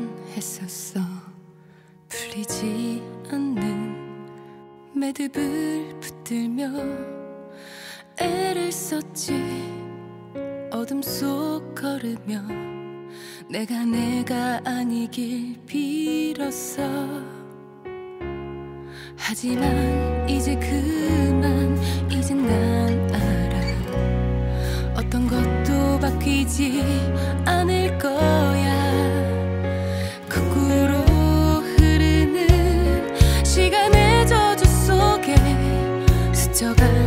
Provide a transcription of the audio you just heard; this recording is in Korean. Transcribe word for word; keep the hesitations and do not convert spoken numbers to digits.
했었어. 풀리지 않는 매듭을 붙들며 애를 썼지. 어둠 속 걸으며 내가 내가 아니길 빌었어. 하지만 이제 그만, 이젠 난 알아. 어떤 것도 바뀌지 않을 거야. 거꾸로 흐르는 시간의 저주 속에 스쳐가